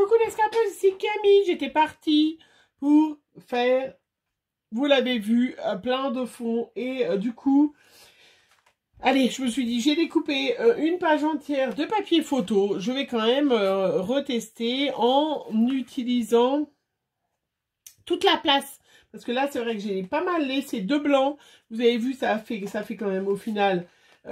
coucou l'escapeuse, ici Camille. J'étais partie pour faire, vous l'avez vu, plein de fonds. Et du coup, allez, je me suis dit, j'ai découpé une page entière de papier photo. Je vais quand même retester en utilisant toute la place. Parce que là, c'est vrai que j'ai pas mal laissé de blanc. Vous avez vu, ça fait quand même au final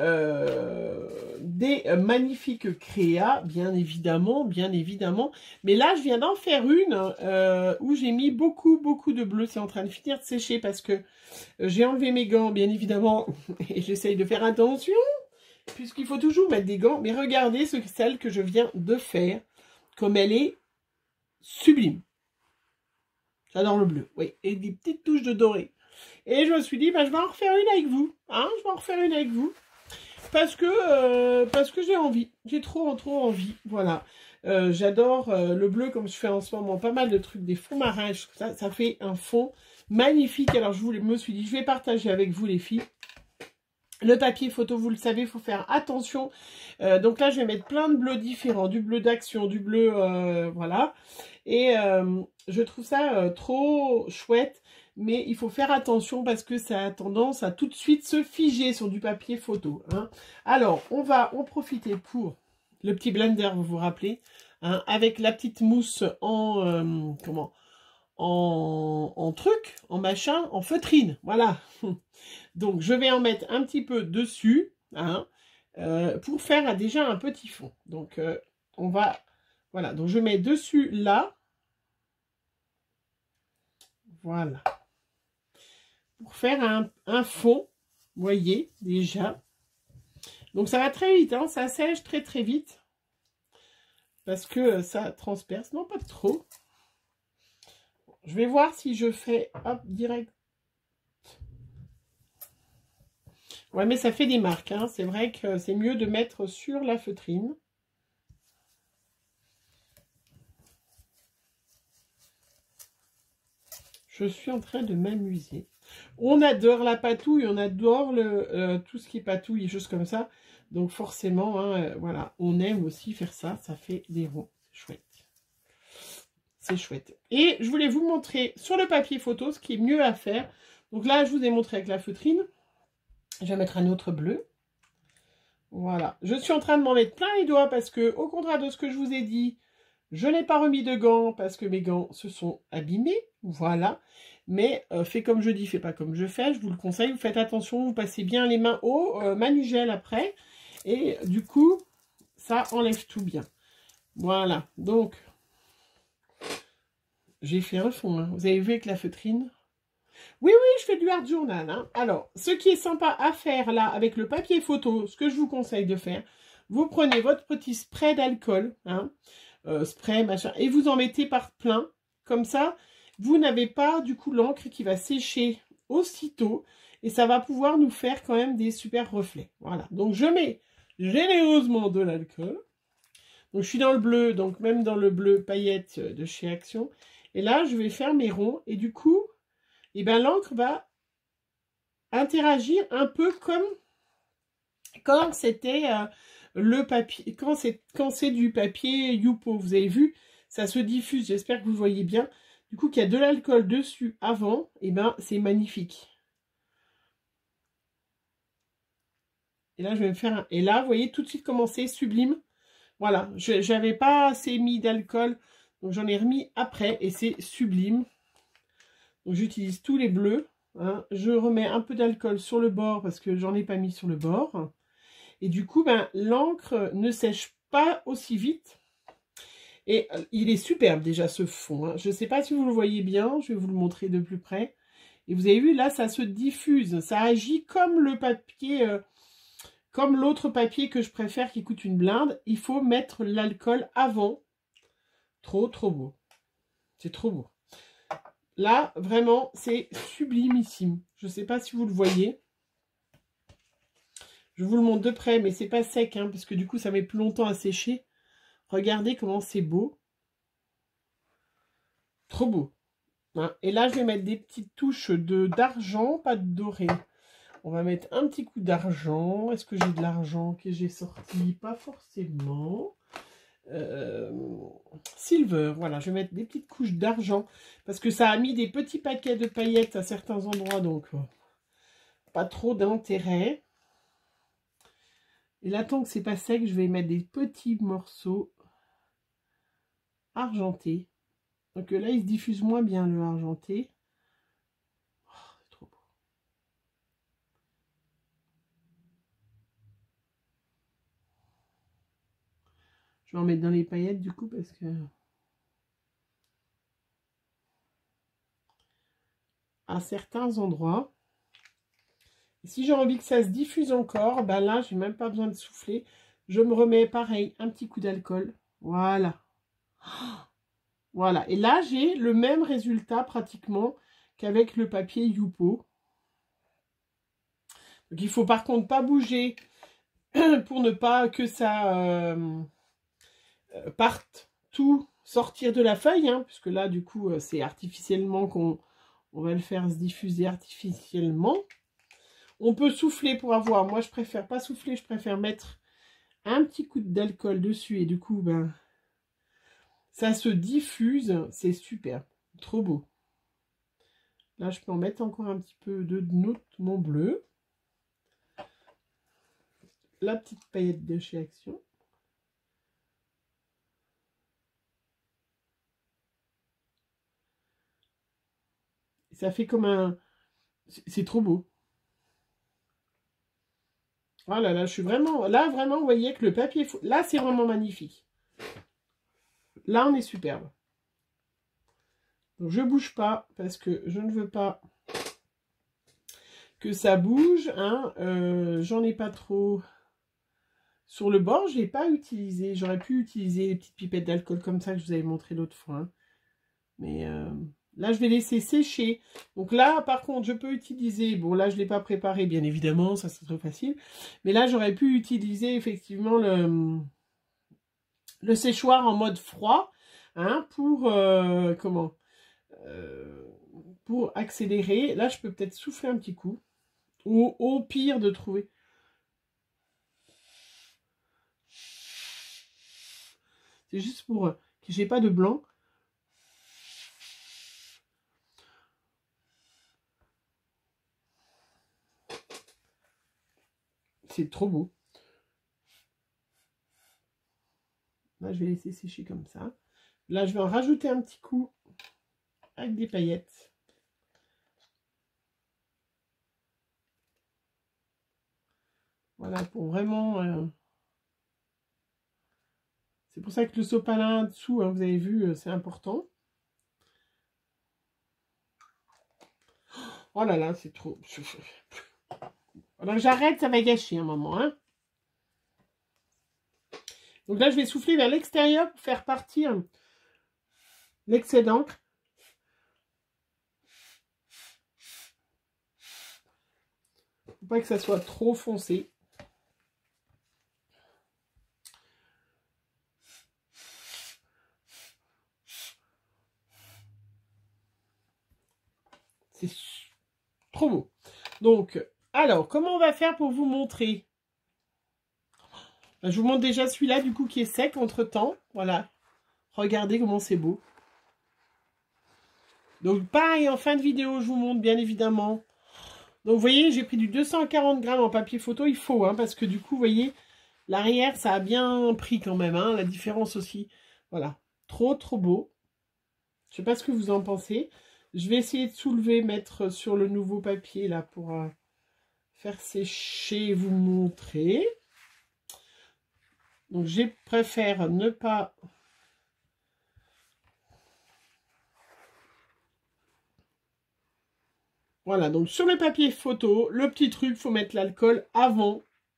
des magnifiques créas, bien évidemment. Mais là, je viens d'en faire une où j'ai mis beaucoup de bleu. C'est en train de finir de sécher parce que j'ai enlevé mes gants, bien évidemment. Et j'essaye de faire attention, puisqu'il faut toujours mettre des gants. Mais regardez celle que je viens de faire, comme elle est sublime. J'adore le bleu, oui, et des petites touches de doré. Et je me suis dit, bah, je vais en refaire une avec vous, hein, parce que j'ai envie, j'ai trop envie, voilà. J'adore le bleu, comme je fais en ce moment pas mal de trucs, des fonds marins, ça fait un fond magnifique. Alors je me suis dit, je vais partager avec vous les filles. Le papier photo, vous le savez, il faut faire attention. Donc là, je vais mettre plein de bleus différents, du bleu d'action, du bleu, voilà. Et je trouve ça trop chouette, mais il faut faire attention parce que ça a tendance à tout de suite se figer sur du papier photo. Hein. Alors, on va en profiter pour le petit blender, vous vous rappelez, hein, avec la petite mousse en, en truc, en machin, en feutrine, voilà. Donc, je vais en mettre un petit peu dessus, hein, pour faire déjà un petit fond. Donc, on va... Voilà, donc je mets dessus là. Voilà. Pour faire un fond, vous voyez, déjà. Donc ça va très vite, hein, ça sèche très vite. Parce que ça transperce, non pas trop. Je vais voir si je fais, hop, direct. Ouais, mais ça fait des marques, hein. C'est vrai que c'est mieux de mettre sur la feutrine. Je suis en train de m'amuser. On adore la patouille, on adore tout ce qui est patouille et choses comme ça. Donc forcément, hein, voilà, on aime aussi faire ça. Ça fait des ronds. Chouette. C'est chouette. Et je voulais vous montrer sur le papier photo ce qui est mieux à faire. Donc là, je vous ai montré avec la feutrine. Je vais mettre un autre bleu. Voilà. Je suis en train de m'en mettre plein les doigts parce que, au contraire de ce que je vous ai dit, je n'ai pas remis de gants parce que mes gants se sont abîmés. Voilà. Mais fais comme je dis, fais pas comme je fais. Je vous le conseille. Vous faites attention. Vous passez bien les mains au manugel après. Et du coup, ça enlève tout bien. Voilà. Donc, j'ai fait un fond. Hein. Vous avez vu avec la feutrine? Oui, je fais du art journal. Hein. Alors, ce qui est sympa à faire là, avec le papier photo, ce que je vous conseille de faire, vous prenez votre petit spray d'alcool, hein, spray, machin, et vous en mettez par plein. Comme ça, vous n'avez pas du coup l'encre qui va sécher aussitôt, et ça va pouvoir nous faire quand même des super reflets. Voilà, donc je mets généreusement de l'alcool. Donc je suis dans le bleu, donc même dans le bleu paillette de chez Action. Et là, je vais faire mes ronds, et du coup... Et bien l'encre va interagir un peu comme quand c'était le papier, quand c'est du papier Youpo. Vous avez vu, ça se diffuse, j'espère que vous voyez bien. Du coup, qu'il y a de l'alcool dessus avant, et bien c'est magnifique. Et là, je vais me faire un... Et là, vous voyez tout de suite comment c'est sublime. Voilà, je n'avais pas assez mis d'alcool, donc j'en ai remis après, et c'est sublime. Donc j'utilise tous les bleus. Hein. Je remets un peu d'alcool sur le bord parce que j'en ai pas mis sur le bord. Et du coup, ben, l'encre ne sèche pas aussi vite. Et il est superbe déjà ce fond. Hein. Je ne sais pas si vous le voyez bien. Je vais vous le montrer de plus près. Et vous avez vu, là, ça se diffuse. Ça agit comme le papier, comme l'autre papier que je préfère qui coûte une blinde. Il faut mettre l'alcool avant. Trop beau. C'est trop beau. Là, vraiment, c'est sublimissime. Je ne sais pas si vous le voyez. Je vous le montre de près, mais c'est pas sec, hein, parce que du coup, ça met plus longtemps à sécher. Regardez comment c'est beau. Trop beau. Hein. Et là, je vais mettre des petites touches d'argent, pas de doré. On va mettre un petit coup d'argent. Est-ce que j'ai de l'argent que j'ai sorti? Pas forcément. silver. Voilà, je vais mettre des petites couches d'argent parce que ça a mis des petits paquets de paillettes à certains endroits, donc pas trop d'intérêt. Et là, tant que c'est pas sec, je vais mettre des petits morceaux argentés. Donc là, il se diffuse moins bien le argenté. Oh, c'est trop beau. Je vais en mettre dans les paillettes du coup parce que à certains endroits. Et si j'ai envie que ça se diffuse encore, ben là, j'ai même pas besoin de souffler. Je me remets pareil, un petit coup d'alcool. Voilà. Voilà. Et là, j'ai le même résultat pratiquement qu'avec le papier Youpo. Donc, il faut par contre pas bouger pour ne pas que ça parte tout sortir de la feuille. Hein, puisque là, du coup, c'est artificiellement qu'on va le faire se diffuser artificiellement. On peut souffler pour avoir. Moi, je préfère pas souffler. Je préfère mettre un petit coup d'alcool dessus. Et du coup, ben, ça se diffuse. C'est super. Trop beau. Là, je peux en mettre encore un petit peu de mon bleu. La petite paillette de chez Action. Ça fait comme un... C'est trop beau. Oh là là, je suis vraiment... Là, vraiment, vous voyez que le papier... Là, c'est vraiment magnifique. Là, on est superbe. Donc, je bouge pas parce que je ne veux pas que ça bouge. Hein. J'en ai pas trop... Sur le bord, je n'ai pas utilisé. J'aurais pu utiliser les petites pipettes d'alcool comme ça que je vous avais montré l'autre fois. Hein. Mais là, je vais laisser sécher. Donc là, par contre, je peux utiliser... Bon, là, je ne l'ai pas préparé, bien évidemment. Ça, c'est trop facile. Mais là, j'aurais pu utiliser effectivement le séchoir en mode froid. Hein, pour... comment pour accélérer. Là, je peux peut-être souffler un petit coup. Ou au pire, de trouver... C'est juste pour que j'ai pas de blanc. C'est trop beau. Là, je vais laisser sécher comme ça. Là, je vais en rajouter un petit coup avec des paillettes. Voilà, pour vraiment... C'est pour ça que le sopalin dessous, hein, vous avez vu, c'est important. Oh là là, c'est trop... Alors j'arrête, ça va gâcher un moment. Hein. Donc là, je vais souffler vers l'extérieur pour faire partir l'excès d'encre. Faut pas que ça soit trop foncé. C'est trop beau. Donc, alors, comment on va faire pour vous montrer? Je vous montre déjà celui-là, du coup, qui est sec entre-temps. Voilà. Regardez comment c'est beau. Donc, pareil, en fin de vidéo, je vous montre, bien évidemment. Donc, vous voyez, j'ai pris du 240 grammes en papier photo. Il faut, hein, parce que du coup, vous voyez, l'arrière, ça a bien pris quand même. Hein, la différence aussi. Voilà. Trop, trop beau. Je sais pas ce que vous en pensez. Je vais essayer de soulever, mettre sur le nouveau papier, là, pour faire sécher et vous montrer. Donc, je préfère ne pas... Voilà, donc sur le papier photo, le petit truc, il faut mettre l'alcool avant.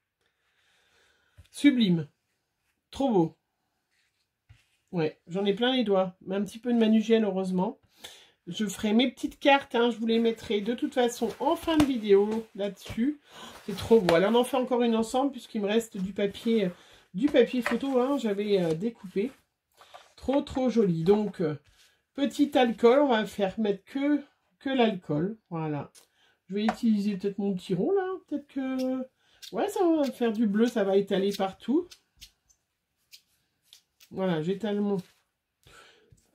Sublime. Trop beau. Ouais, j'en ai plein les doigts. Mais un petit peu de Manugel, heureusement. Je ferai mes petites cartes, hein, je vous les mettrai de toute façon en fin de vidéo là-dessus. C'est trop beau. Alors, on en fait encore une ensemble puisqu'il me reste du papier photo. Hein, j'avais découpé. Trop, trop joli. Donc, petit alcool, on va faire mettre que l'alcool. Voilà. Je vais utiliser peut-être mon petit rond là. Peut-être que... Ouais, ça va faire du bleu, ça va étaler partout. Voilà, j'étale mon...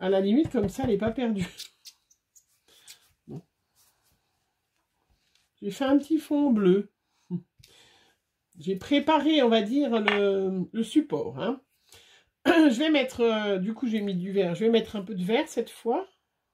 À la limite, comme ça, elle n'est pas perdue. Bon. J'ai fait un petit fond bleu. J'ai préparé, on va dire, le support. Hein. Je vais mettre, du coup, j'ai mis du vert. Je vais mettre un peu de vert cette fois.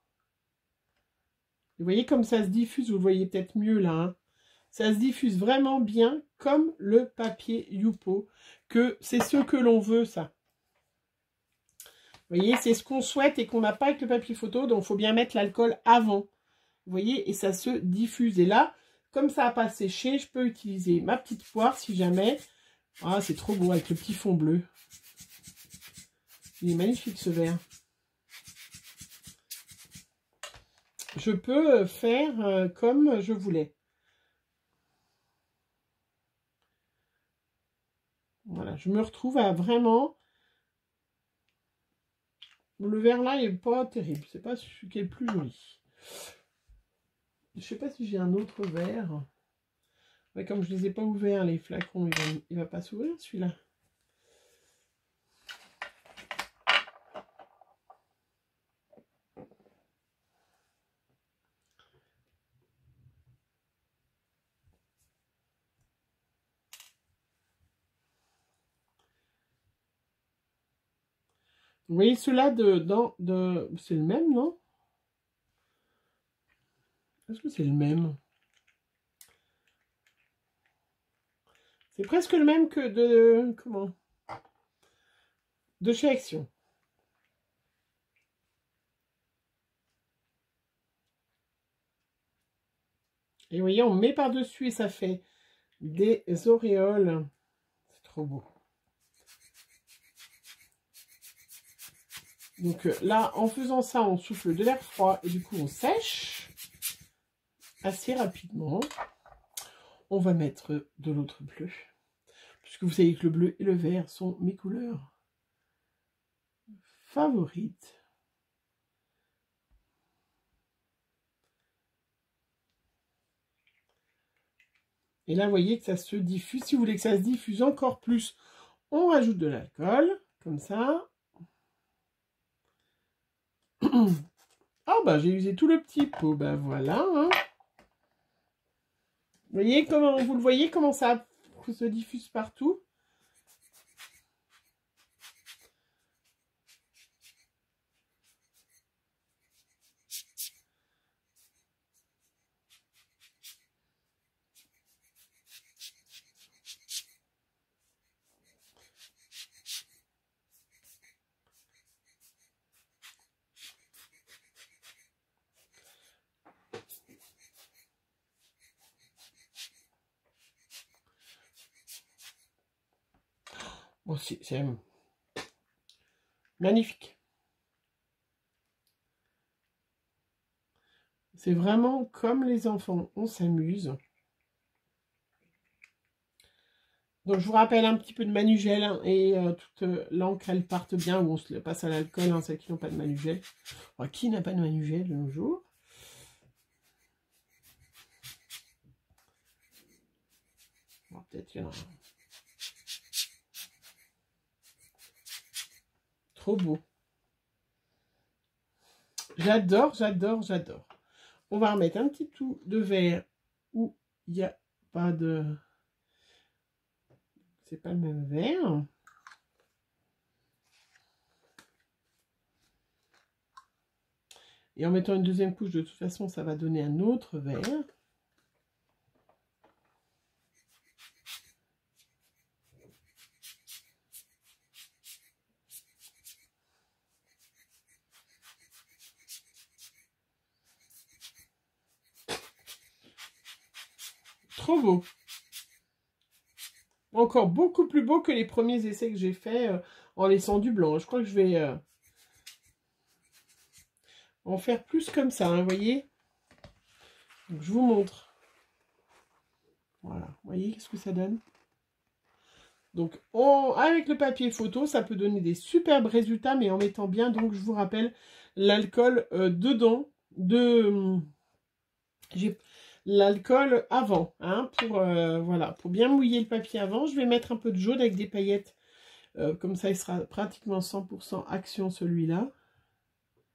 Vous voyez comme ça se diffuse, vous le voyez peut-être mieux là. Hein. Ça se diffuse vraiment bien comme le papier Yupo. Que c'est ce que l'on veut, ça. Vous voyez, c'est ce qu'on souhaite et qu'on n'a pas avec le papier photo. Donc, il faut bien mettre l'alcool avant. Vous voyez, et ça se diffuse. Et là, comme ça n'a pas séché, je peux utiliser ma petite poire si jamais. Ah, c'est trop beau avec le petit fond bleu. Il est magnifique ce verre. Je peux faire comme je voulais. Voilà, je me retrouve à vraiment... Le verre là, il n'est pas terrible. C'est pas celui qui est le plus joli. Je sais pas si j'ai un autre verre. Ouais, comme je ne les ai pas ouverts, les flacons, il va pas s'ouvrir celui-là. Vous voyez, ceux-là c'est le même, non? Est-ce que c'est le même? C'est presque le même que de... Comment? De chez Action. Et vous voyez, on met par-dessus et ça fait des auréoles. C'est trop beau. Donc là, en faisant ça, on souffle de l'air froid et du coup, on sèche assez rapidement. On va mettre de l'autre bleu. Puisque vous savez que le bleu et le vert sont mes couleurs favorites. Et là, vous voyez que ça se diffuse. Si vous voulez que ça se diffuse encore plus, on rajoute de l'alcool, comme ça. Ah, bah, j'ai usé tout le petit pot. Ben voilà. Hein. Vous le voyez comment ça se diffuse partout? Bon, c'est magnifique. C'est vraiment comme les enfants, on s'amuse. Donc, je vous rappelle un petit peu de manugel hein, et toute l'encre, elle parte bien, ou on se le passe à l'alcool, hein, celles qui n'ont pas de manugel. Enfin, qui n'a pas de manugel de nos jours? Bon, peut-être qu'il y en a un. Trop beau. J'adore, j'adore, j'adore. On va remettre un petit tout de verre où il n'y a pas de... C'est pas le même verre. Et en mettant une deuxième couche, de toute façon, ça va donner un autre verre. Trop beau. Encore beaucoup plus beau que les premiers essais que j'ai faits en laissant du blanc. Je crois que je vais en faire plus comme ça, hein, vous voyez. Donc, je vous montre. Voilà, vous voyez qu'est-ce que ça donne? Donc, avec le papier photo, ça peut donner des superbes résultats, mais en mettant bien, donc, je vous rappelle, l'alcool dedans, j'ai l'alcool avant, hein, voilà, pour bien mouiller le papier avant. Je vais mettre un peu de jaune avec des paillettes, comme ça, il sera pratiquement 100% action, celui-là.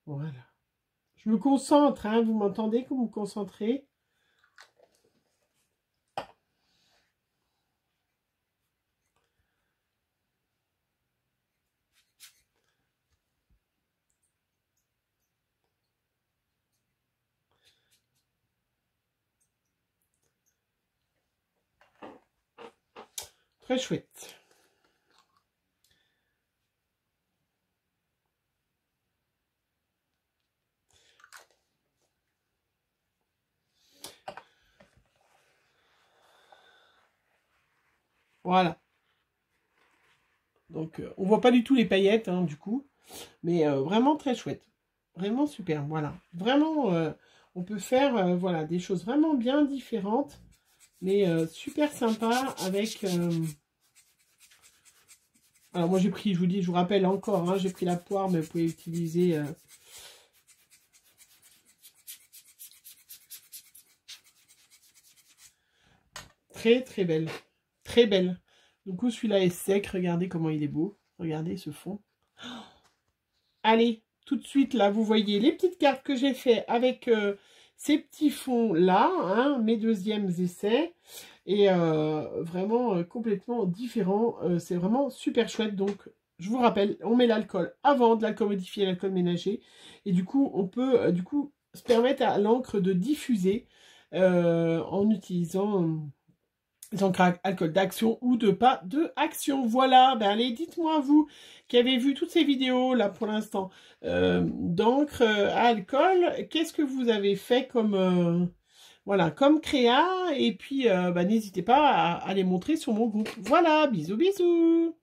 Voilà. Je me concentre, hein, vous m'entendez que vous me concentrez? Très chouette. Voilà. Donc, on voit pas du tout les paillettes, hein, du coup. Mais vraiment très chouette. Vraiment super, voilà. Vraiment, on peut faire voilà, des choses vraiment bien différentes. Mais super sympa avec... Alors moi j'ai pris, je vous dis, je vous rappelle encore, hein, j'ai pris la poire, mais vous pouvez utiliser... Très très belle. Très belle. Du coup celui-là est sec, regardez comment il est beau. Regardez ce fond. Allez, tout de suite là, vous voyez les petites cartes que j'ai fait avec ces petits fonds là, hein, mes deuxièmes essais. Et vraiment complètement différent. C'est vraiment super chouette. Donc, je vous rappelle, on met l'alcool avant, de l'alcool modifié, l'alcool ménager. Et du coup, on peut du coup se permettre à l'encre de diffuser en utilisant les encres alcool d'action ou de pas de action. Voilà, ben allez, dites-moi vous qui avez vu toutes ces vidéos là pour l'instant d'encre à alcool, qu'est-ce que vous avez fait comme... voilà, comme créa, et puis bah, n'hésitez pas à les montrer sur mon groupe. Voilà, bisous bisous.